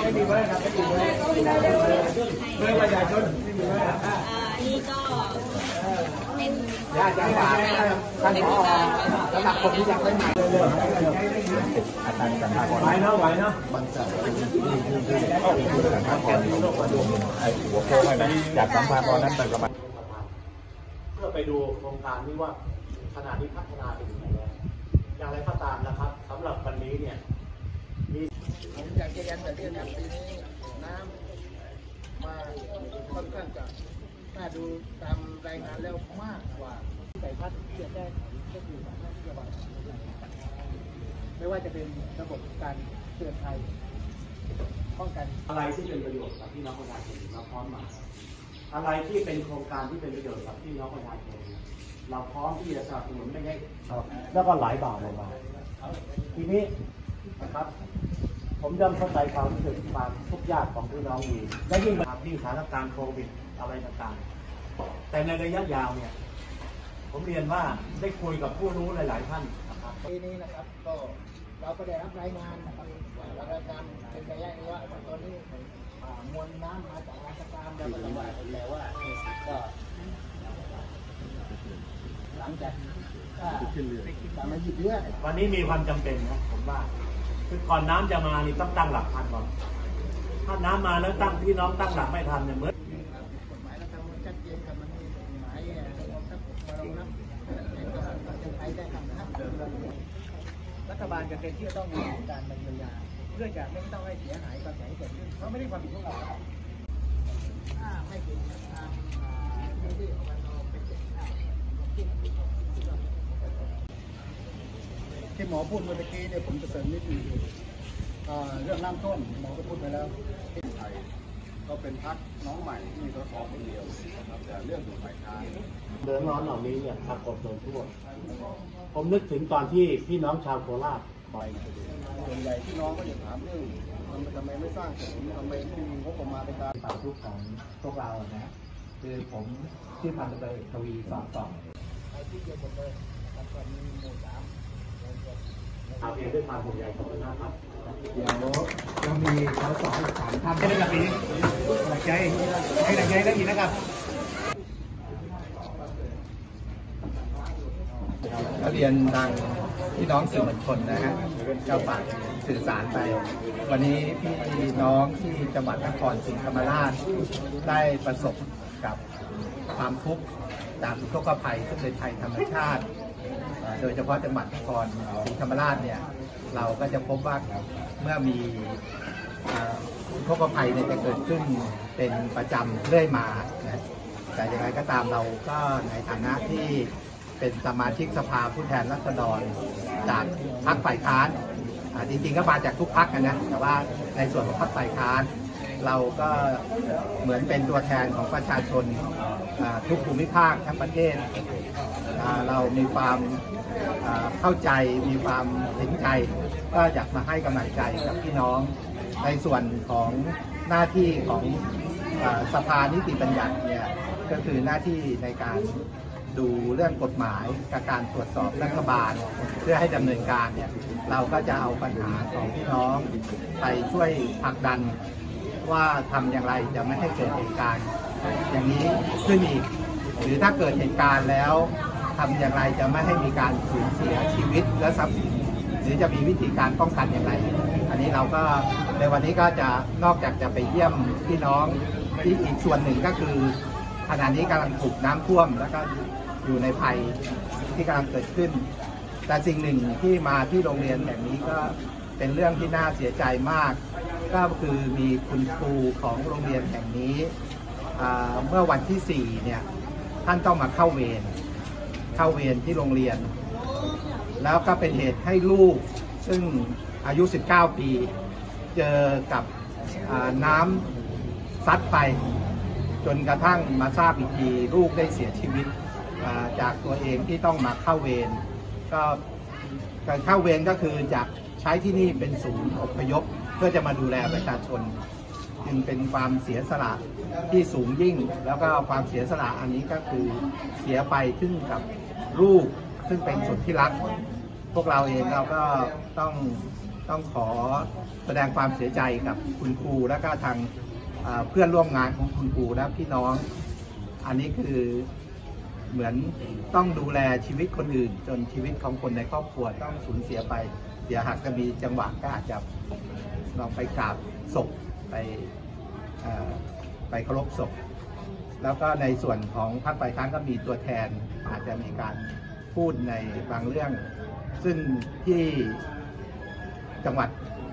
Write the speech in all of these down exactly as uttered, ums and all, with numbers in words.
ไม่มีเบอร์ครับไม่มีเบอร์เบอร์ประชาชนไม่มีเบอร์อ่านี่ก็เป็นญาติฝากท่านผอสำหรับคนที่ยังไม่มาเลยอาจารย์สันทนาไหวเนาะไหวเนาะมันจะเป็นที่ที่ที่ที่สันทนาก่อนไอ้หัวโค้งไอ้อยากสัมภาษณ์ตอนนั้นเป็นประมาณเพื่อไปดูโครงการนี้ว่าขนาดนี้พัฒนาไปถึงไหนแล้วอย่างไรก็ตามนะครับสำหรับวันนี้เนี่ยมีผมอยากจะยันแต่เรื่องนี้ปีนี้น้ำมาค่อนข้างจะถ้าดูตามรายงานแล้วมากกว่าใส่พัดที่จะแก้ไขก็คือสามารถที่จะวางไม่ว่าจะเป็นระบบการเตือนภัยป้องกันอะไรที่เป็นประโยชน์กับพี่น้องประชาชนเราพร้อมมาอะไรที่เป็นโครงการที่เป็นประโยชน์กับพี่น้องประชาชนเราพร้อมที่จะสนับสนุนไม่ให้แล้วก็หลายบาทเลยมาทีนี้นะครับผมย่อมเข้าใจความรู้สึกความทุกข์ยากของพี่น้องดีและยิ่งมาที่สถานการณ์โควิดอะไรต่างๆแต่ในระยะยาวเนี่ยผมเรียนว่าได้คุยกับผู้รู้หลายๆท่านนะครับปีนี้นะครับก็เราก็ได้รับรายงานนะครับรายการเป็นระยะว่าตอนนี้มวลน้ำมาจากราชการแล้วก็ว่าแล้วว่าก็หลังจากการมาหยิบเยอะวันนี้มีความจำเป็นนะผมว่าคือก่อนน้ำจะมานี่ต้องตั้งหลักทันก่อนถ้าน้ำมาแล้วตั้งพี่น้องตั้งหลักไม่ทันเนี่ยเหมือนกฎหมายรัฐธรรมนูญชัดเจนครับมันมีกฎหมายระบบทับมาลงนับจะใช้ได้ทำนะครับรัฐบาลจะเป็นที่ต้องมีการดำเนินงานเพื่อจะไม่ต้องให้เสียหายความเสียหายเกิดขึ้นเพราะไม่ได้ความผิดของเราถ้าไม่ผิดตามที่อบตเป็นที่หมอพูดเมื่อกี้เนี่ยผมจะเสริมนิดนึงเรื่องน้ำท่วมหมอก็พูดไปแล้วไทยก็เป็นพรรคน้องใหม่ที่มีส.ส.คนเดียวนะครับแต่เรื่องอยู่ฝ่ายค้านเดือดร้อนเหล่านี้เนี่ยปรากฏโดยทั่วผมนึกถึงตอนที่พี่น้องชาวโคราชไปส่วนใหญ่พี่น้องก็จะถามเรื่องทำไมไม่สร้างถนนทำไมไม่มีงบประมาณในการปรับทุกของพวกเรานะคือผมชื่อพันตำรวจเอกทวีสอดส่องไปที่เดียวกันเลยแล้วก็มีหมู่สามเอาเองด้วยความห่วงใยขอบคุณมากครับเดี๋ยวเรามีสอสอสามท่านให้ได้ปีนี้หลักใจให้หลักใจได้ยินนะครับเรียนทางพี่น้องสื่อมวลชนนะฮะเจ้าฝากสื่อสารไปวันนี้พี่น้องที่จังหวัดนครศรีธรรมราชได้ประสบกับความทุกข์จากอุทกภัยซึ่งเป็นภัยธรรมชาติโดยเฉพาะจังหวัดนครศรีธรรมราชเนี่ยเราก็จะพบว่าเมื่อมีอุทกภัยเนี่ยจะเกิดขึ้นเป็นประจำเรื่อยมานะแต่อย่างไรก็ตามเราก็ในฐานะที่เป็นสมาชิกสภาผู้แทนราษฎรจากพรรคฝ่ายค้านจริงๆก็มาจากทุกพรรคนะแต่ว่าในส่วนของพรรคฝ่ายค้านเราก็เหมือนเป็นตัวแทนของประชาชนทุกภูมิภาคทั้งประเทศเรามีความเข้าใจมีความเห็นใจก็อยากมาให้กำลังใจกับพี่น้องในส่วนของหน้าที่ของสภานิติบัญญัติเนี่ยก็คือหน้าที่ในการดูเรื่องกฎหมายกับการตรวจสอบรัฐบาลเพื่อให้ดำเนินการเนี่ยเราก็จะเอาปัญหาของพี่น้องไปช่วยผลักดันว่าทำอย่างไรจะไม่ให้เกิดเหตุการณ์อย่างนี้ขึ้นอีกหรือถ้าเกิดเหตุการณ์แล้วทำอย่างไรจะไม่ให้มีการสูญเสียชีวิตและทรัพย์สินหรือจะมีวิธีการป้องกันอย่างไรอันนี้เราก็ในวันนี้ก็จะนอกจากจะไปเยี่ยมพี่น้องที่อีกส่วนหนึ่งก็คือขณะนี้กำลังถูกน้ำท่วมแล้วก็อยู่ในภัยที่กำลังเกิดขึ้นแต่สิ่งหนึ่งที่มาที่โรงเรียนแห่งนี้ก็เป็นเรื่องที่น่าเสียใจมากก็คือมีคุณครูของโรงเรียนแห่งนี้เมื่อวันที่สี่เนี่ยท่านต้องมาเข้าเวรเข้าเวรที่โรงเรียนแล้วก็เป็นเหตุให้ลูกซึ่งอายุสิบเก้าปีเจอกับน้ำซัดไปจนกระทั่งมาทราบอีกทีลูกได้เสียชีวิตจากตัวเองที่ต้องมาเข้าเวรก็การเข้าเวรก็คือจากใช้ที่นี่เป็นศูนย์อพยพเพื่อจะมาดูแลประชาชนจึงเป็นความเสียสละที่สูงยิ่งแล้วก็ความเสียสละอันนี้ก็คือเสียไปซึ่งกับลูกซึ่งเป็นสุดที่รักพวกเราเองเราก็ต้องต้องขอแสดงความเสียใจกับคุณครูและก็ทางเพื่อนร่วมงานของคุณครูและพี่น้องอันนี้คือเหมือนต้องดูแลชีวิตคนอื่นจนชีวิตของคนในครอบครัวต้องสูญเสียไปเดี๋ยวหากจะมีจังหวะก็อาจจะลองไปกราบศพไปไปเคารพศพแล้วก็ในส่วนของพรรคฝ่ายค้านก็มีตัวแทนอาจจะมีการพูดในบางเรื่องซึ่งที่จังหวัด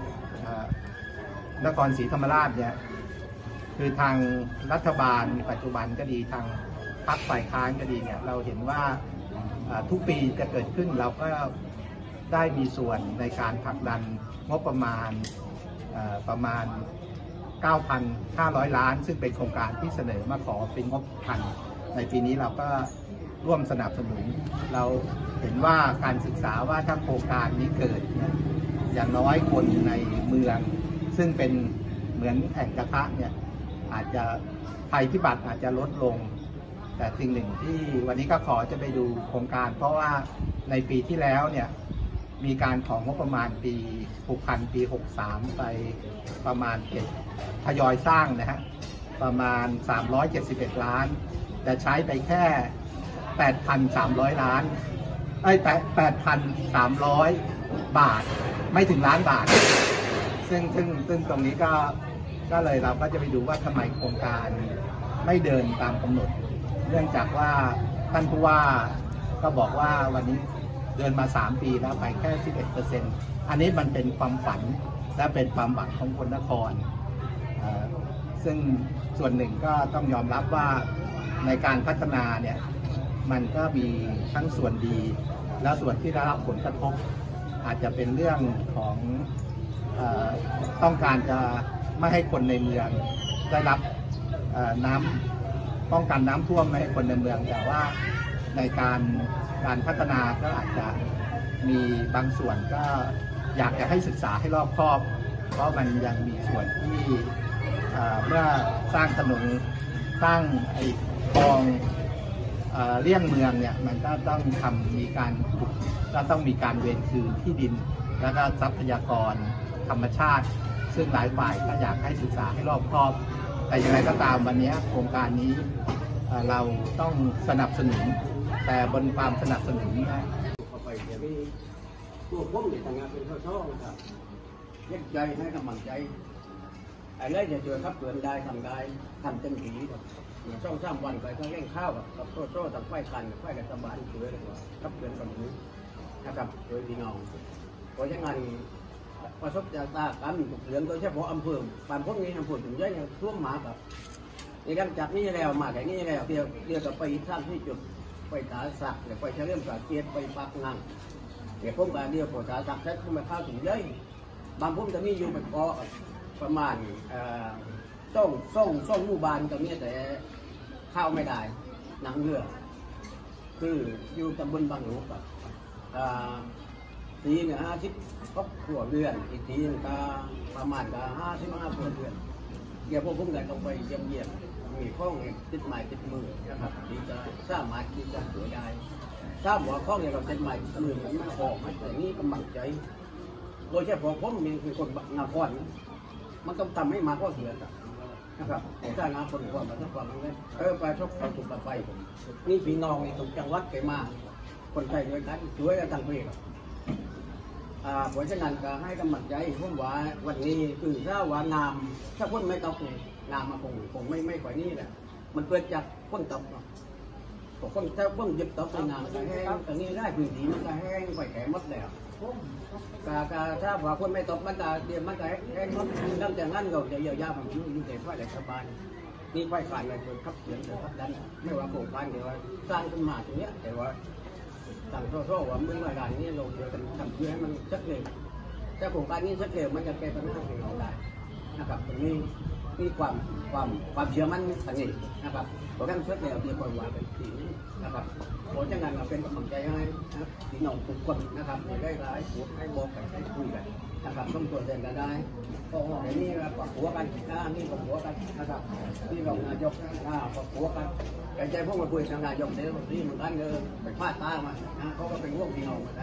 นครศรีธรรมราชเนี่ยคือทางรัฐบาลปัจจุบันก็ดีทางพรรคฝ่ายค้านก็ดีเนี่ยเราเห็นว่าทุกปีจะเกิดขึ้นเราก็ได้มีส่วนในการผลักดันงบประมาณประมาณ เก้าพันห้าร้อย ล้านซึ่งเป็นโครงการที่เสนอมาขอเป็นงบพันในปีนี้เราก็ร่วมสนับสนุนเราเห็นว่าการศึกษาว่าถ้าโครงการนี้เกิดอย่างน้อยคนในเมืองซึ่งเป็นเหมือนแอ่งกระทะเนี่ยอาจจะภัยพิบัติอาจจะลดลงแต่สิ่งหนึ่งที่วันนี้ก็ขอจะไปดูโครงการเพราะว่าในปีที่แล้วเนี่ยมีการของงบประมาณปีผูกพันปีหกสามไปประมาณเจ็ดทยอยสร้างนะฮะประมาณสามร้อยเจ็ดสิบเอ็ดล้านแต่ใช้ไปแค่ แปดพันสามร้อย ล้านไอ้แต่ แปดพันสามร้อย บาทไม่ถึงล้านบาทซึ่งซึ่งซึ่งตรงนี้ก็ก็เลยเราก็จะไปดูว่าทำไมโครงการไม่เดินตามกำหนดเนื่องจากว่าท่านผู้ว่าก็บอกว่าวันนี้เดินมาสามปีแล้วไปแค่ สิบเอ็ดเปอร์เซ็นต์ อันนี้มันเป็นความฝันและเป็นความหวังของคนนครซึ่งส่วนหนึ่งก็ต้องยอมรับว่าในการพัฒนาเนี่ยมันก็มีทั้งส่วนดีและส่วนที่ได้รับผลกระทบอาจจะเป็นเรื่องของเอ่อต้องการจะไม่ให้คนในเมืองได้รับน้ำป้องกันน้ำท่วมไม่ให้คนในเมืองแต่ว่าในการการพัฒนาก็อาจจะมีบางส่วนก็อยากจะให้ศึกษาให้รอบคอบเพราะมันยังมีส่วนที่เมื่อสร้างถนนสร้างไอ้คลองเลี่ยงเมืองเนี่ยมันก็ต้องทำมีการขุดก็ต้องมีการเวรคืนที่ดินแล้วก็ทรัพยากรธรรมชาติซึ่งหลายฝ่ายก็อยากให้ศึกษาให้รอบคอบแต่อย่างไรก็ตามวันนี้โครงการนี้เราต้องสนับสนุนแต่บนความสนับสนุนนะเข้าไปเดี๋ยวนี้ตัวผมเนี่ยทำงานเป็นข้อช่องนะครับยัดใจให้กำลังใจไอ้เรื่องจะเจอครับเกินได้ทำได้ทำเต็มที่ครับช่องสามวันไปก็เล่นข้าวกับกับโซ่โซ่ตัดไฟกันไฟกับตะบานเกลือเลยว่าครับเกินแบบนี้นะครับโดยพี่น้องเพราะฉะนั้นประสบจากตาการถูกเรื่องโดยเฉพาะอำเภอปานพวกนี้อำเภอถึงเยอะอย่างท่วมหมากับในการจับนี่แล้วมาแต่นี่แล้วเดียวเดียวกับไปสร้างที่จุดไปถาสักหรือไปเชื่อมกับเกียร์ไปปักงังเดี๋ยวผมการเดียวพอถาสักใช้ขึ้นมาข้าวถึงเยอะบางพุ่มจะมีอยู่เป็นเกาะประมาณส่งส่งส่งหมู่บ้านตรงนี้แต่เข้าไม่ได้หนังเรือคืออยู่ตำบลบางหลวงกับทีเนี่ยห้าสิบครอบครัวเรือนอีกทีก็ประมาณก็ห้าสิบห้าครัวเรือนเดี๋ยวพวกผมกันต้องไปเยี่ยมเยี่ยมมีข้องติดไม้ติดมือนะครับที่จะสร้างมาที่จะสวยได้ทราบว่าข้องเนี่ยเราติดไม้ติดมือมันไม่พอมันแต่นี่กำลังใจโดยเฉพาะผมมีคือคนนครมันต้องทำให้มาข้อเสียนะครับถ้างานคนก่อนมาต้องฟังเลยเออไปชกไปถูกไปนี่พี่น้องในทุกจังหวัดเกมาคนไทยด้วยกันช่วยกันทั้งประเทศเพราะฉะนั้นก็ให้กำลังใจผมว่าวันนี้คือถ้าว่างามถ้าพ้นไม่ตกเนี่ยงามมาคงคงไม่ไม่กว่านี้แหละมันเกิดจากพ้นตกเนาะพอพ้นถ้าพ้นหยุดตกงามก็แห้งตอนนี้ได้พื้นที่มันก็แห้งไปแก่หมดแล้วกากาถ้าว่าพ้นไม่ตกมันก็เดี๋ยวมันก็แห้งหมดตั้งแต่นั้นเราจะเยียวยาผมอยู่อยู่ในฝ่ายรัฐบาลนี่ฝ่ายฝ่ายอะไรคนขับเสียงคนขับดันไม่ว่าโครงการเดี๋ยวสร้างขึ้นมาตรงนี้แต่ว่าต่างโซ่ว่าเมื่อรายนี้เราเจอกันทำเพื่อให้มันชัดเจนถ้าโครงการนี้ชัดเจนมันจะแก้ปัญหาของเราได้นะครับตรงนี้มีความความความเชื่อมั่นต่างนี้นะครับเพราะงั้นชัดเจนเราจะปล่อยวางเป็นทีนะครับเพราะฉะนั้นเราเป็นกำลังใจให้นะครับพี่น้องทุกคนนะครับได้หลายพูดให้บอกกันให้คุยกันนะครับต้องตรวจเดินกันได้ก็เดี๋ยวนี้เราปรับหัวกันนะนี่ปรับหัวกันนะครับที่เรานายกนะปรับหัวกันใจพวกมาคุยทางนายกเดี๋ยวที่เหมือนกันเออไปพลาดตามาเขาก็เป็นพวกพี่น้องเหมือนกัน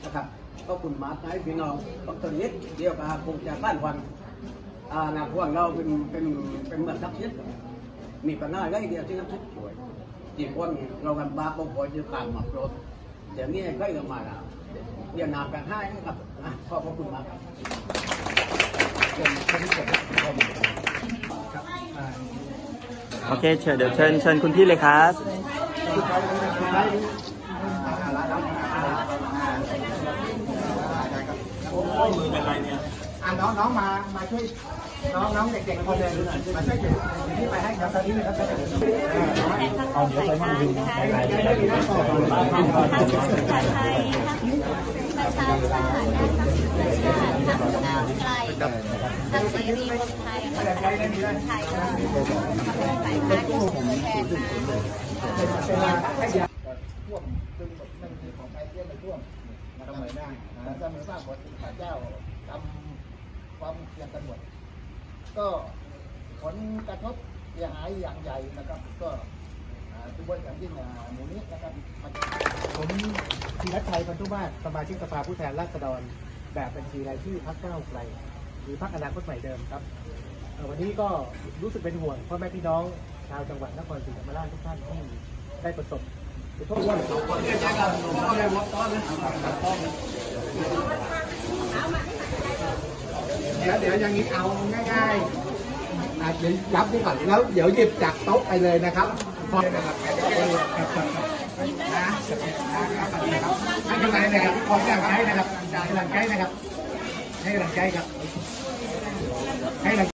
นะครับก็คุณมาให้พี่น้องต้องตอนนี้เดียวกับคงจะบ้านวันอ่านาพวกเราเป็นเป็นเป็นเมืองทับทิศมีปัญหาได้เดียวที่ทับทิศช่วยจีคนเรากันบ้าก็พอจะการหมักรถเดี๋ยวนี้ใกล้กันมาแล้วเดี๋ยวนามกันให้นะครับขอบคุณมากครับโอเคเชิญเดี๋ยวเชิญเชิญคุณพี่เลยครับมือเป็นไรเนี่ยอ่ะน้องน้องมามาช่วยน้องน้องเด็กๆคนหนึ่งมาช่วยเก็บที่ไปให้ครับตอนนี้นะครับเอาเดี๋ยวไปนั่งดูนะไปไหนไปไหนไปไหนต่อไปทั้งภาษาไทยทั้งประชาชาติทั้งประชาชาติทั้งก้าวไกลทั้งเสรีรวมไทยทั้งไทยรวมไทยทั้งฝ่ายค้านที่ส่งตัวแทนมาท่วมซึ่งนั่นคือของไทยเที่ยวไม่ท่วมเสมอหน้าเสมอภาคของข้าเจ้าทำความเสี่ยงกันหมดก็ผลกระทบเสียหายอย่างใหญ่นะครับก็ทุกวันอย่างยิ่งหมู่นี้นะครับผมธีรชัยพันธุมาศสมาชิกสภาผู้แทนราษฎรแบบบัญชีรายชื่อพรรคก้าวไกลหรือพรรคอนาคตใหม่เดิมครับวันนี้ก็รู้สึกเป็นห่วงพ่อแม่พี่น้องชาวจังหวัดนครศรีธรรมราชทุกท่านที่ได้ประสบทุกวันสองคนเดี๋ยวเดี๋ยวอย่างนี้เอาง่ายๆเดี๋ยวรับนี่ก่อนแล้วเดี๋ยวหยิบจากโต๊ะไปเลยนะครับพอนะครับนะให้กำลังใจนะครับขอกำลังใจนะครับให้กำลังใจนะครับให้กำลังใจครับให้